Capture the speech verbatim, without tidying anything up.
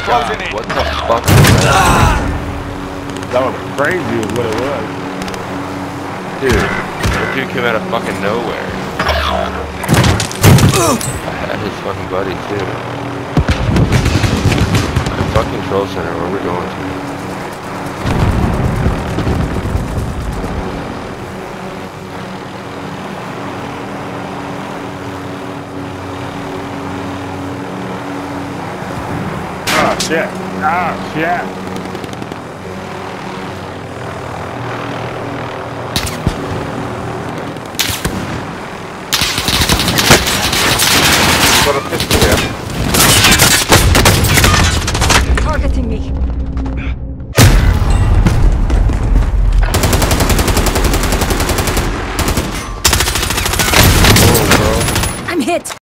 Closing in. What the fuck was that? That was crazy is what it was. Dude, that dude came out of fucking nowhere. I had his fucking buddy too. Fuck control center, where we going to? Oh shit. Oh shit. Got a pistol here. Targeting me. Oh, bro. I'm hit.